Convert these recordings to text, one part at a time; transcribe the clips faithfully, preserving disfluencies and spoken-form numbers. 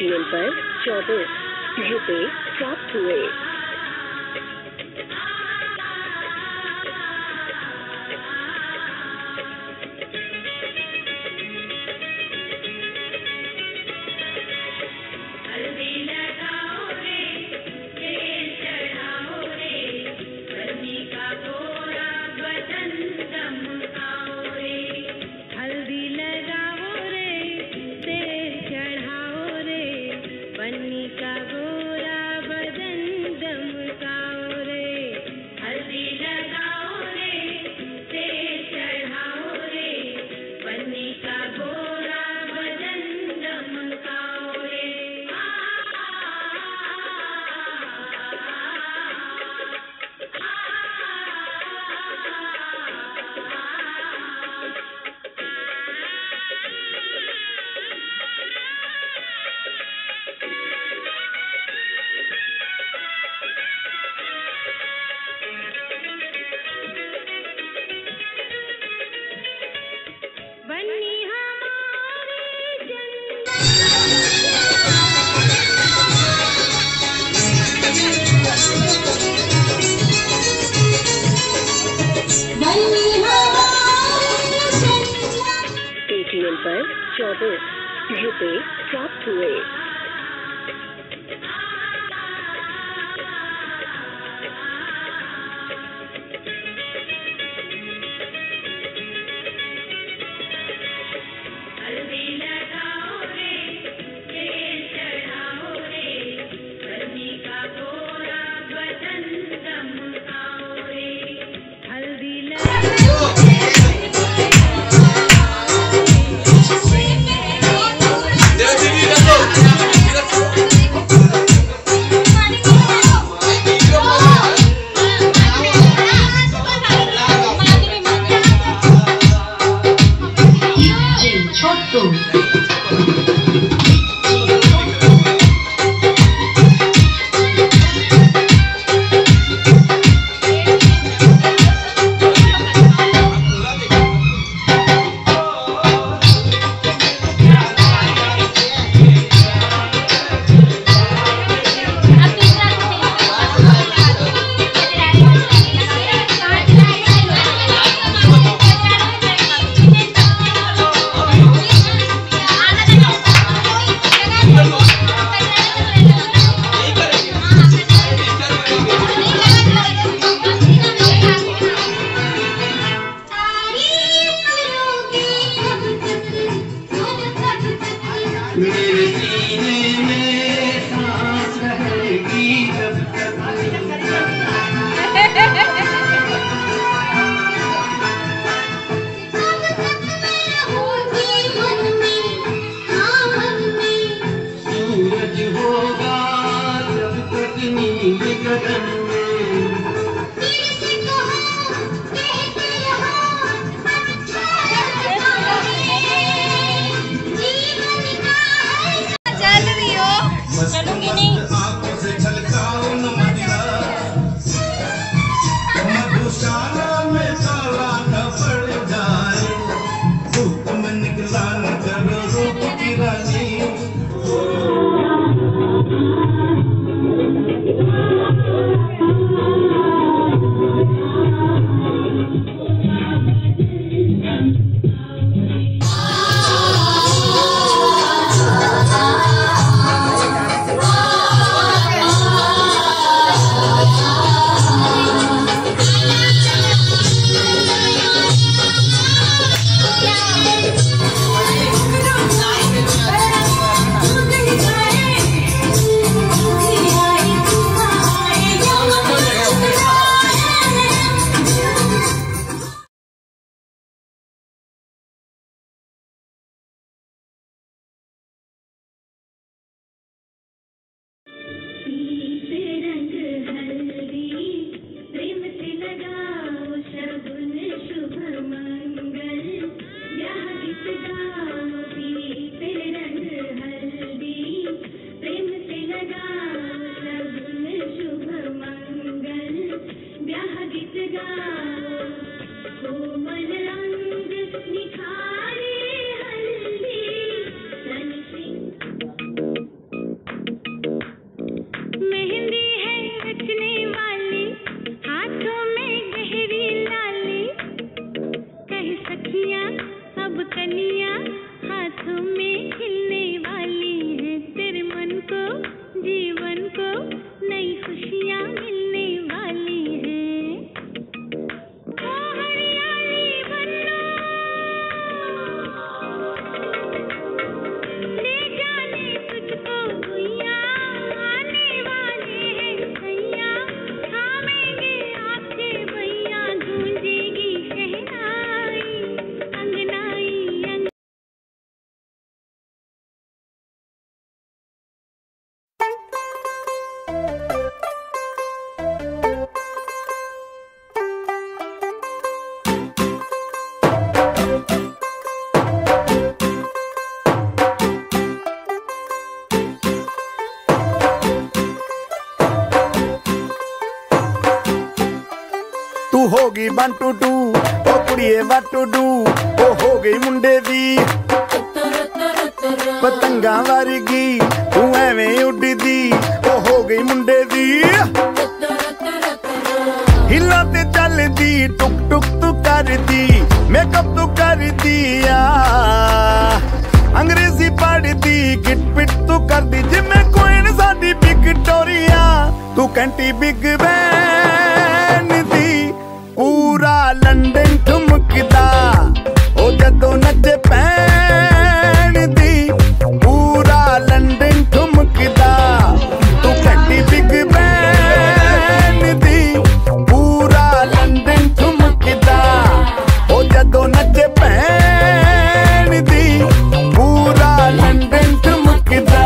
Paytm पर चौबीस रुपए प्राप्त हुए। पेटीएम पर चौबीस रुपए प्राप्त हुए। हो गई वन टू टू ओ कुड़िए वट टू डू ओ हो गई मुंडे दी पतंगा वर्गी तू एवें उड़दी ओ हो गई मुंडे दी हिला ते चलदी टुक टुक तू करदी मेकअप तू करदी आ अंग्रेजी पढ़दी गिट पिट तू करदी जिम्मे कोई साडी विक्टोरिया तू कैंटी बिग बैन दी पूरा लंदन ठुमकदा ओ जदों नचे पैन दी पूरा लंदन ठुमकदा तू कैंटी बिग बैन दी पूरा लंदन ठुमकदा ओ जदों नचे पैन दी पूरा लंदन ठुमकदा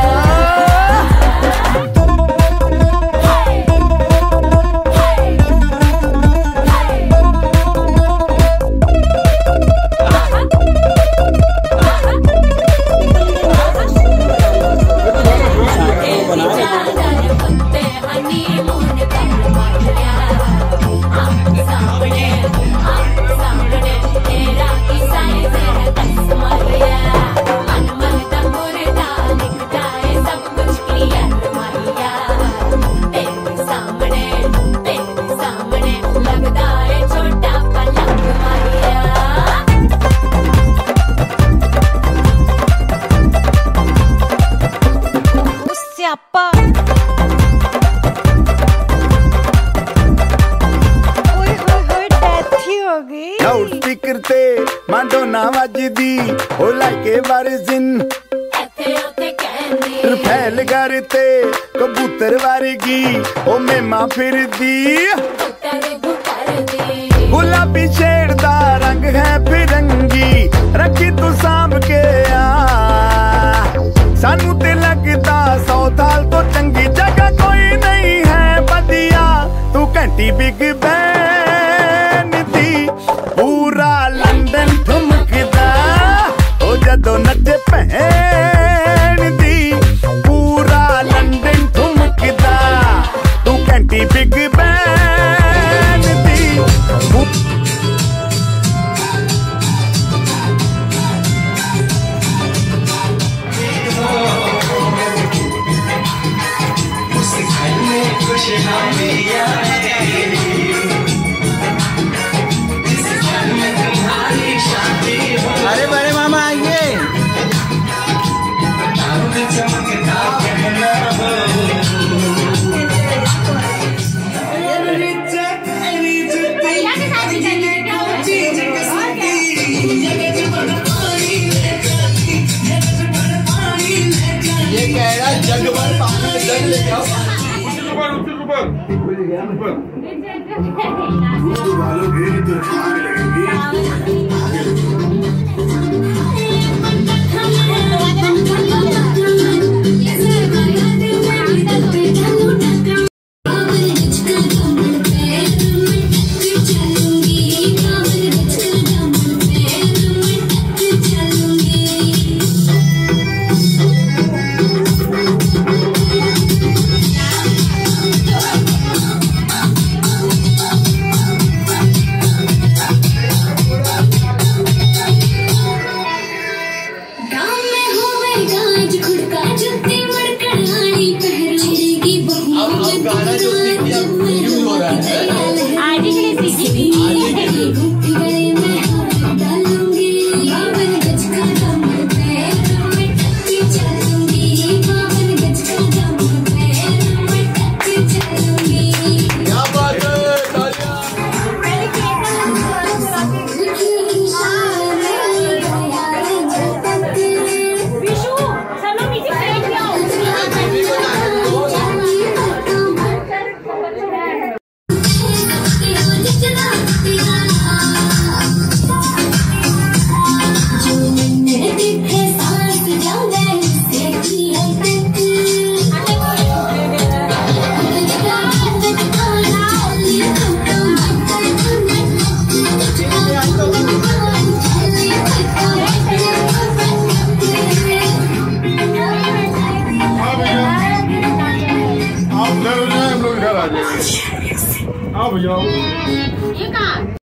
लाउड स्पीकर ते मांडोना वजदी ओ लाइके वारिजिन फैल करते कबूतर वर्गी ओ मेमा फिरदी गुलाबी शेर दा रंग है फिरंगी रखी तू सांभ के आ सानू ते लगदा सौ साल तो चंगी जगह कोई नहीं है बदिया तू घंटी बिग बैन दी पूरा लंदन ठुमकदा ओ जदों नचे भैन दी पूरा लंदन ठुमकदा तू घंटी बिग बैन दी अरे बड़े मामा आइए। ये कह रहा जग भर पानी जग ले जाओ। आओ भैया ये कहाँ